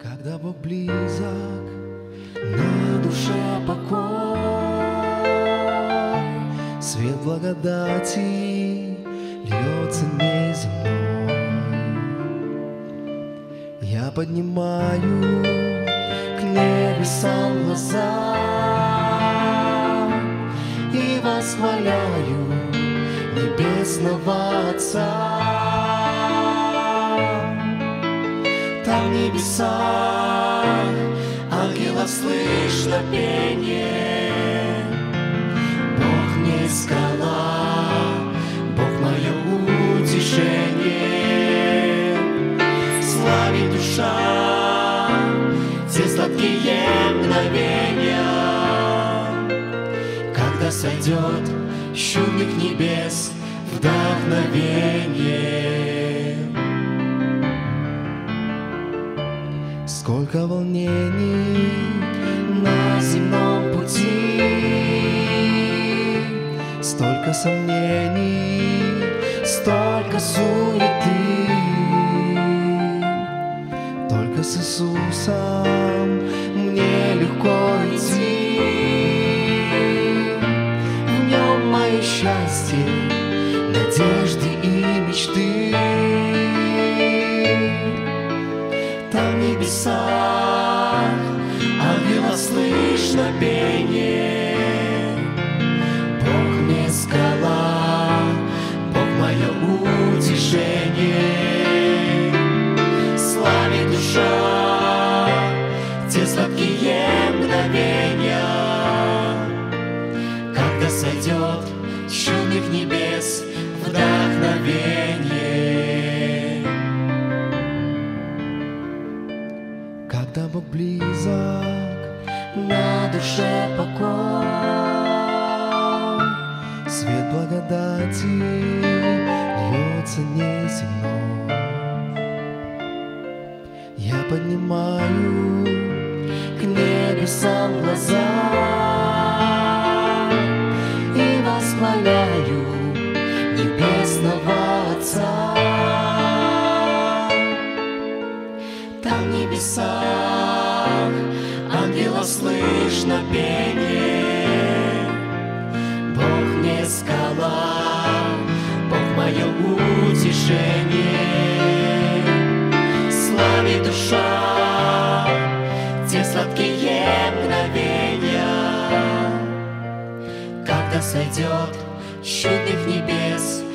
Когда Бог близок, на душе покой, свет благодати льется неземной. Я поднимаю к небесам глаза и восхваляю небесного Отца. Там в небесах ангелов слышно пение. Бог не скала, Бог мое утешение. Славит душа те сладкие мгновения, когда сойдет с чудных небес вдохновение. Сколько волнений на земном пути, столько сомнений, столько суеты. Только с Иисусом мне легко идти. В нем мое счастье, надежды и мечты. Там в небесах ангелов слышно пение. Бог мне скала, Бог мое утешение. Славит душа те сладкие мгновения, когда сойдет с чудных небес вдохновение. Когда Бог близок, на душе покой, свет благодати льется неземной. Я поднимаю к небесам глаза и восхваляю небесного Отца. Там в небесах ангелов слышно пение. Бог мне скала, Бог мое утешение. Славит душа те сладкие мгновения, когда сойдет с чудных небес